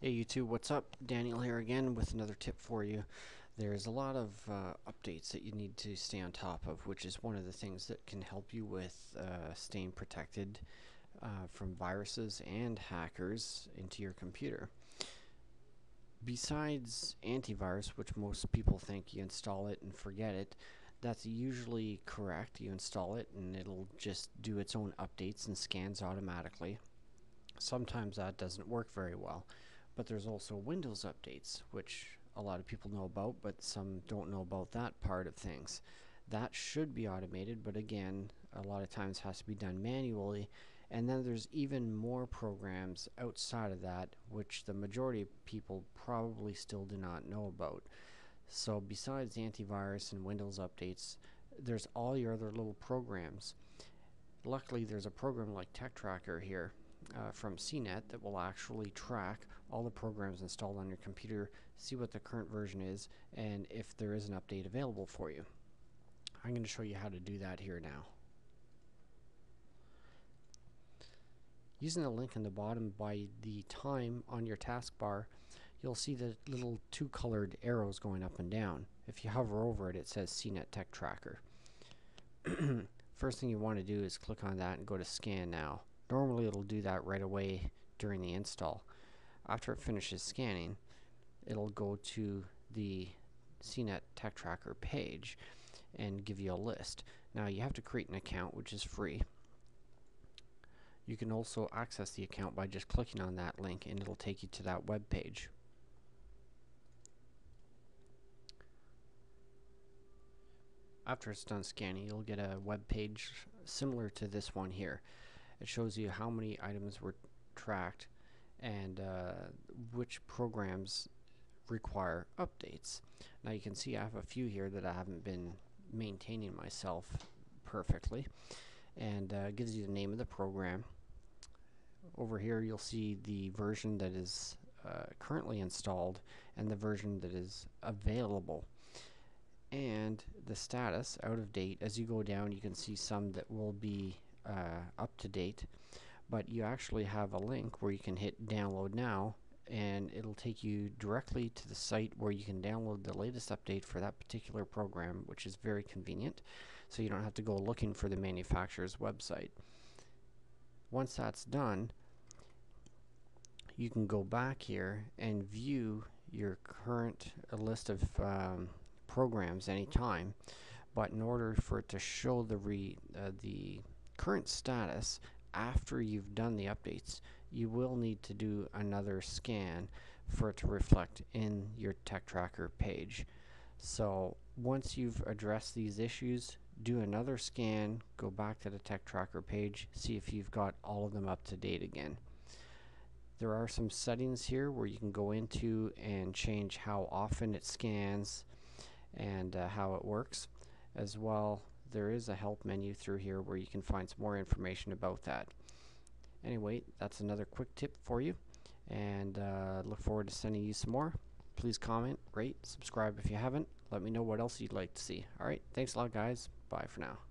Hey YouTube, what's up? Daniel here again with another tip for you. There's a lot of updates that you need to stay on top of, which is one of the things that can help you with staying protected from viruses and hackers into your computer. Besides antivirus, which most people think you install it and forget it, that's usually correct. You install it and it'll just do its own updates and scans automatically. Sometimes that doesn't work very well. But there's also Windows updates, which a lot of people know about, but some don't know about that part of things. That should be automated, but again, a lot of times has to be done manually. And then there's even more programs outside of that, which the majority of people probably still do not know about. So besides antivirus and Windows updates, there's all your other little programs. Luckily, there's a program like TechTracker here from CNET that will actually track all the programs installed on your computer, see what the current version is, and if there is an update available for you. I'm going to show you how to do that here now. Using the link in the bottom by the time on your taskbar, you'll see the little two colored arrows going up and down. If you hover over it, it says CNET Tech Tracker. First thing you want to do is click on that and go to Scan Now. Normally it'll do that right away during the install. After it finishes scanning, it'll go to the CNET Tech Tracker page and give you a list. Now you have to create an account, which is free. You can also access the account by just clicking on that link and it'll take you to that web page. After it's done scanning, you'll get a web page similar to this one here. It shows you how many items were tracked and which programs require updates. Now you can see I have a few here that I haven't been maintaining myself perfectly, and gives you the name of the program. Over here you'll see the version that is currently installed and the version that is available, and the status out of date. As you go down, you can see some that will be up to date, but you actually have a link where you can hit download now and it'll take you directly to the site where you can download the latest update for that particular program, which is very convenient, so you don't have to go looking for the manufacturer's website. Once that's done, you can go back here and view your current list of programs anytime, but in order for it to show the current status after you've done the updates, you will need to do another scan for it to reflect in your Tech Tracker page. So once you've addressed these issues, do another scan, go back to the Tech Tracker page, see if you've got all of them up to date again. There are some settings here where you can go into and change how often it scans and how it works. As well, there is a help menu through here where you can find some more information about that. Anyway, that's another quick tip for you, and look forward to sending you some more. Please comment, rate, subscribe if you haven't. Let me know what else you'd like to see. Alright, thanks a lot guys. Bye for now.